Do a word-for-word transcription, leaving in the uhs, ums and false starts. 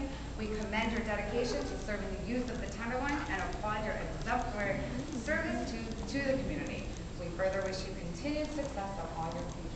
We commend your dedication to serving the youth of the Tenderloin and applaud your exemplary service to, to the community. We further wish you continued success on all your future